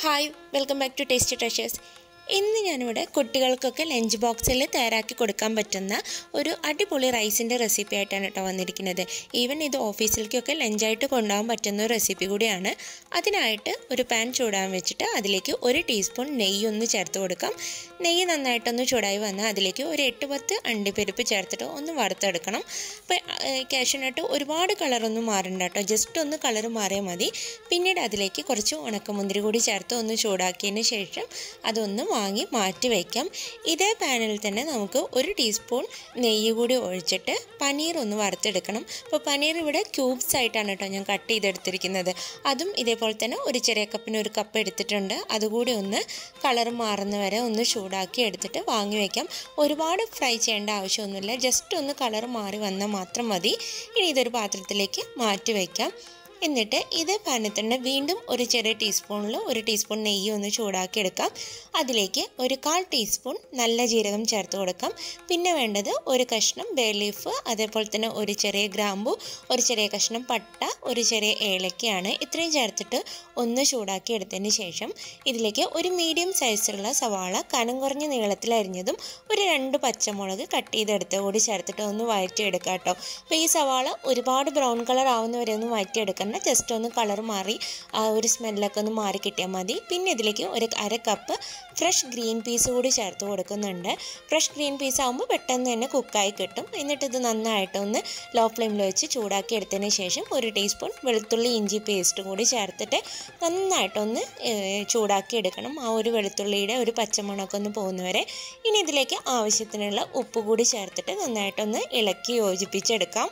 Hi, welcome back to Tasty Treasures. ഇന്ന് ഞാനിവിടെ കുട്ടികൾക്കൊക്കെ ലഞ്ച് ബോക്സിൽ തയ്യാറാക്കി കൊടുക്കാൻ പറ്റുന്ന ഒരു അടിപൊളി റൈസിൻ്റെ റെസിപ്പി ആയിട്ടാണ് കേട്ടോ വന്നിരിക്കുന്നത്. ഈവൻ ഇത് ഓഫീസിലേക്കൊക്കെ ലഞ്ചായിട്ട് കൊണ്ടുപോകാൻ പറ്റുന്ന ഒരു റെസിപ്പി കൂടിയാണ്. അതിനായിട്ട് ഒരു പാൻ ചൂടാൻ വെച്ചിട്ട് അതിലേക്ക് 1 ടീസ്പൂൺ നെയ്യ് ഒന്ന് ചേർത്ത് കൊടുക്കാം. നെയ്യ് നന്നായിട്ടൊന്ന് ചൂടായി വന്നാൽ അതിലേക്ക് ഒരു 8-10 അണ്ടിപ്പരിപ്പ് ചേർത്തിട്ട് ഒന്ന് വറുത്തെടുക്കണം. അപ്പോൾ കാഷ്യൂനട്ട് ഒരുപാട് കളറൊന്നും മാറണ്ട കേട്ടോ, ജസ്റ്റ് ഒന്ന് കളർ മാറിയാൽ മതി. പിന്നീട് അതിലേക്ക് കുറച്ച് ഉണക്കമുന്തിരി കൂടി ചേർത്ത് ഒന്ന് ചൂടാക്കിയതിന് ശേഷം അതൊന്ന് വാങ്ങി മാറ്റി വയ്ക്കാം. ഇതേ പാനിൽ തന്നെ നമുക്ക് 1 ടീസ്പൂൺ നെയ്യ് കൂടി ഒഴിച്ചിട്ട് പനീർ ഒന്ന് വറുത്തെടുക്കണം. അപ്പോൾ പനീർ ഇവിടെ ക്യൂബ്സ് ആയിട്ടാണ് കേട്ടോ ഞാൻ കട്ട് ചെയ്തെടുത്തിരിക്കുന്നത്. അതും ഇതേപോലെ തന്നെ ഒരു ചെറിയ കപ്പിന് 1 കപ്പ് എടുത്തിട്ടുണ്ട്. അതുകൂടി ഒന്ന് കളർ മാറുന്ന വരെ ഒന്ന് ചൂടാക്കി എടുത്തിട്ട് വാങ്ങി വയ്ക്കാം. ഒരുപാട് ഫ്രൈ ചെയ്യേണ്ട ആവശ്യമൊന്നുമില്ല, ജസ്റ്റ് ഒന്ന് കളർ മാറി വന്നാൽ മാത്രം മതി. ഇനി ഇതൊരു പാത്രത്തിലേക്ക് മാറ്റി വയ്ക്കാം. എന്നിട്ട് ഇതേ പാനിൽ തന്നെ വീണ്ടും ഒരു ചെറിയ ടീസ്പൂണിൽ 1 ടീസ്പൂൺ നെയ്യ് ഒന്ന് ചൂടാക്കി എടുക്കാം. അതിലേക്ക് ഒരു 1/4 ടീസ്പൂൺ നല്ല ജീരകം ചേർത്ത് കൊടുക്കാം. പിന്നെ വേണ്ടത് ഒരു കഷ്ണം ബേ ലീഫ്, അതേപോലെ തന്നെ ഒരു ചെറിയ ഗ്രാമ്പു, ഒരു ചെറിയ കഷ്ണം പട്ട, ഒരു ചെറിയ ഏലക്കയാണ്. ഇത്രയും ചേർത്തിട്ട് ഒന്ന് ചൂടാക്കി എടുത്തതിന് ശേഷം ഇതിലേക്ക് ഒരു മീഡിയം സൈസിലുള്ള സവാള കനം കുറഞ്ഞ നീളത്തിൽ അരിഞ്ഞതും ഒരു 2 പച്ചമുളക് കട്ട് ചെയ്തെടുത്ത് കൂടി ചേർത്തിട്ട് ഒന്ന് വഴറ്റിയെടുക്കാം കേട്ടോ. അപ്പോൾ ഈ സവാള ഒരുപാട് ബ്രൗൺ കളർ ആവുന്നവരെ ഒന്ന് വഴറ്റിയെടുക്കണം. ജസ്റ്റ് ഒന്ന് കളർ മാറി ആ ഒരു സ്മെല്ലൊക്കെ ഒന്ന് മാറി കിട്ടിയാൽ മതി. പിന്നെ ഇതിലേക്ക് ഒരു 1/2 കപ്പ് ഫ്രഷ് ഗ്രീൻ പീസ് കൂടി ചേർത്ത് കൊടുക്കുന്നുണ്ട്. ഫ്രഷ് ഗ്രീൻ പീസ് ആകുമ്പോൾ പെട്ടെന്ന് തന്നെ കുക്കായി കിട്ടും. എന്നിട്ട് ഇത് നന്നായിട്ടൊന്ന് ലോ ഫ്ലെയിമിൽ വെച്ച് ചൂടാക്കി എടുത്തതിന് ശേഷം 1 ടീസ്പൂൺ വെളുത്തുള്ളി ഇഞ്ചി പേസ്റ്റ് കൂടി ചേർത്തിട്ട് നന്നായിട്ടൊന്ന് ചൂടാക്കി എടുക്കണം. ആ ഒരു വെളുത്തുള്ളിയുടെ ഒരു പച്ചമണമൊക്കെ ഒന്ന് പോകുന്നവരെ. ഇനി ഇതിലേക്ക് ആവശ്യത്തിനുള്ള ഉപ്പ് കൂടി ചേർത്തിട്ട് നന്നായിട്ടൊന്ന് ഇളക്കി യോജിപ്പിച്ചെടുക്കാം.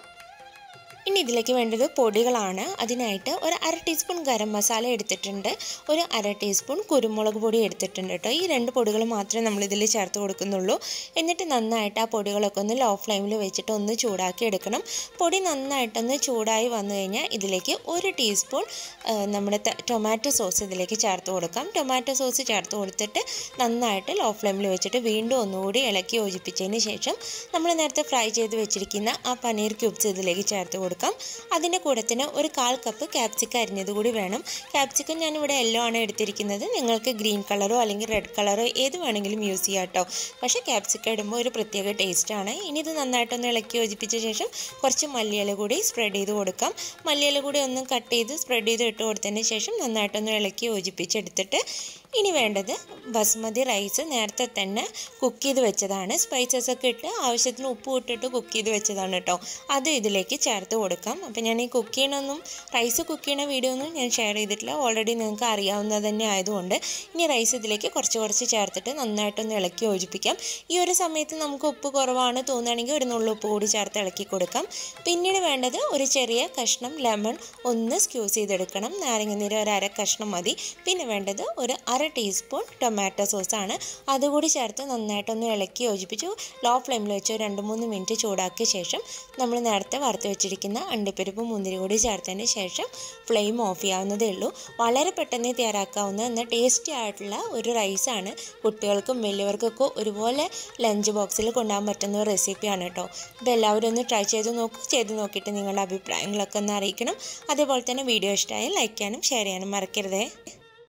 ഇനി ഇതിലേക്ക് വേണ്ടത് പൊടികളാണ്. അതിനായിട്ട് ഒരു 1/2 ടീസ്പൂൺ ഗരം മസാല എടുത്തിട്ടുണ്ട്, ഒരു 1/2 ടീസ്പൂൺ കുരുമുളക് പൊടി എടുത്തിട്ടുണ്ട് കേട്ടോ. ഈ 2 പൊടികൾ മാത്രമേ നമ്മളിതിൽ ചേർത്ത് കൊടുക്കുന്നുള്ളൂ. എന്നിട്ട് നന്നായിട്ട് ആ പൊടികളൊക്കെ ഒന്ന് ലോ ഫ്ലെയിമിൽ വെച്ചിട്ട് ഒന്ന് ചൂടാക്കി എടുക്കണം. പൊടി നന്നായിട്ടൊന്ന് ചൂടായി വന്നു കഴിഞ്ഞാൽ ഇതിലേക്ക് 1 ടീസ്പൂൺ നമ്മുടെ ടൊമാറ്റോ സോസ് ഇതിലേക്ക് ചേർത്ത് കൊടുക്കാം. ടൊമാറ്റോ സോസ് ചേർത്ത് കൊടുത്തിട്ട് നന്നായിട്ട് ലോ ഫ്ലെയിമിൽ വെച്ചിട്ട് വീണ്ടും ഒന്നുകൂടി ഇളക്കി യോജിപ്പിച്ചതിന് ശേഷം നമ്മൾ നേരത്തെ ഫ്രൈ ചെയ്ത് വെച്ചിരിക്കുന്ന ആ പനീർ ക്യൂബ്സ് ഇതിലേക്ക് ചേർത്ത് കൊടുക്കാം. അതിൻ്റെ കൂടെ തന്നെ ഒരു 1/4 കപ്പ് ക്യാപ്സിക്കം അരിഞ്ഞത് കൂടി വേണം. ക്യാപ്സിക്കം ഞാനിവിടെ യെല്ലോ ആണ് എടുത്തിരിക്കുന്നത്. നിങ്ങൾക്ക് ഗ്രീൻ കളറോ അല്ലെങ്കിൽ റെഡ് കളറോ ഏത് വേണമെങ്കിലും യൂസ് ചെയ്യാം കേട്ടോ. പക്ഷേ ക്യാപ്സിക്കം ഇടുമ്പോൾ ഒരു പ്രത്യേക ടേസ്റ്റാണ്. ഇനി ഇത് നന്നായിട്ടൊന്ന് ഇളക്കി യോജിപ്പിച്ച ശേഷം കുറച്ച് മല്ലിയില കൂടി സ്പ്രെഡ് ചെയ്ത് കൊടുക്കാം. മല്ലിയില കൂടി ഒന്ന് കട്ട് ചെയ്ത് സ്പ്രെഡ് ചെയ്ത് ഇട്ട് കൊടുത്തതിന് ശേഷം നന്നായിട്ടൊന്ന് ഇളക്കി യോജിപ്പിച്ചെടുത്തിട്ട് ഇനി വേണ്ടത് ബസ്മതി റൈസ് നേരത്തെ തന്നെ കുക്ക് ചെയ്ത് വെച്ചതാണ്. സ്പൈസസ് ഒക്കെ ഇട്ട് ആവശ്യത്തിന് ഉപ്പ് ഇട്ടിട്ട് കുക്ക് ചെയ്ത് വെച്ചതാണ് കേട്ടോ. അത് ഇതിലേക്ക് ചേർത്ത് കൊടുക്കാം. അപ്പോൾ ഞാൻ ഈ റൈസ് കുക്ക് ചെയ്യണ വീഡിയോ ഒന്നും ഞാൻ ഷെയർ ചെയ്തിട്ടില്ല, ഓൾറെഡി നിങ്ങൾക്ക് അറിയാവുന്നത് തന്നെ ആയതുകൊണ്ട്. ഇനി റൈസ് ഇതിലേക്ക് കുറച്ച് ചേർത്തിട്ട് നന്നായിട്ടൊന്ന് ഇളക്കി യോജിപ്പിക്കാം. ഈ ഒരു സമയത്ത് നമുക്ക് ഉപ്പ് കുറവാണ് തോന്നുകയാണെങ്കിൽ ഒരു നുള്ളു ഉപ്പ് കൂടി ചേർത്ത് ഇളക്കി കൊടുക്കാം. പിന്നീട് വേണ്ടത് ഒരു ചെറിയ കഷ്ണം ലെമൺ ഒന്ന് സ്ക്യൂസ് ചെയ്തെടുക്കണം. നാരങ്ങനീര് ഒരു 1/2 കഷ്ണം മതി. പിന്നെ വേണ്ടത് ഒരു 1/2 ടീസ്പൂൺ ടൊമാറ്റോ സോസാണ്. അതുകൂടി ചേർത്ത് നന്നായിട്ടൊന്ന് ഇളക്കി യോജിപ്പിച്ചു ലോ ഫ്ലെയിമിൽ വെച്ച് 2-3 മിനിറ്റ് ചൂടാക്കിയ ശേഷം നമ്മൾ നേരത്തെ വറുത്ത് വെച്ചിരിക്കുന്ന അണ്ടിപ്പരിപ്പ് മുന്തിരി കൂടി ചേർത്തതിന് ശേഷം ഫ്ലെയിം ഓഫ് ചെയ്യാവുന്നതേ ഉള്ളൂ. വളരെ പെട്ടെന്ന് തയ്യാറാക്കാവുന്ന എന്നാൽ ടേസ്റ്റി ആയിട്ടുള്ള ഒരു റൈസാണ്. കുട്ടികൾക്കും വലിയവർക്കൊക്കെ ഒരുപോലെ ലഞ്ച് ബോക്സിൽ കൊണ്ടുപോകാൻ പറ്റുന്ന ഒരു റെസിപ്പിയാണ് കേട്ടോ. അപ്പോൾ എല്ലാവരും ഒന്ന് ട്രൈ ചെയ്ത് നോക്കിയിട്ട് നിങ്ങളുടെ അഭിപ്രായങ്ങളൊക്കെ ഒന്ന് അറിയിക്കണം. അതേപോലെ തന്നെ വീഡിയോ ഇഷ്ടമായാൽ ലൈക്ക് ചെയ്യാനും ഷെയർ ചെയ്യാനും മറക്കരുതേ.